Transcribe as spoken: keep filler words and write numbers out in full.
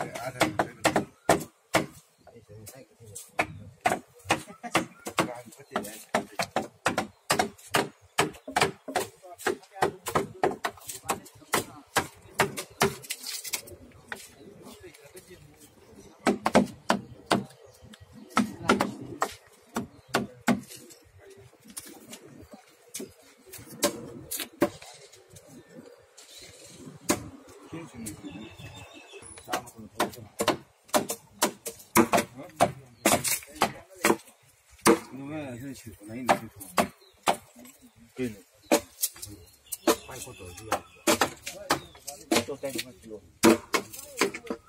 去，那你去涂。对的。快过走就要。都带你们去。